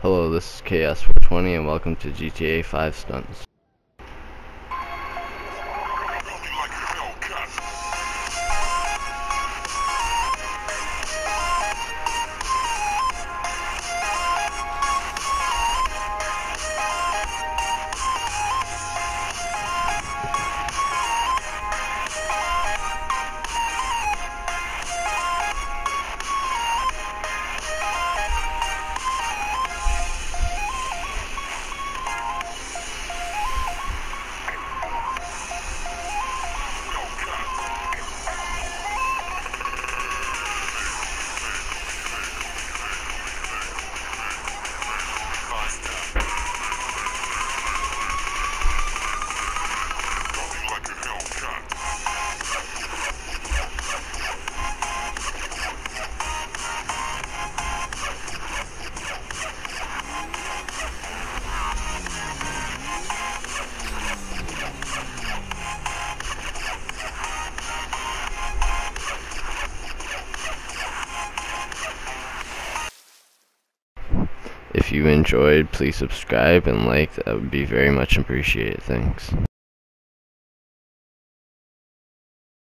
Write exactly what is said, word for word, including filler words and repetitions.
Hello, this is K S four twenty and welcome to G T A five Stunts. If you enjoyed, please subscribe and like. That would be very much appreciated. Thanks.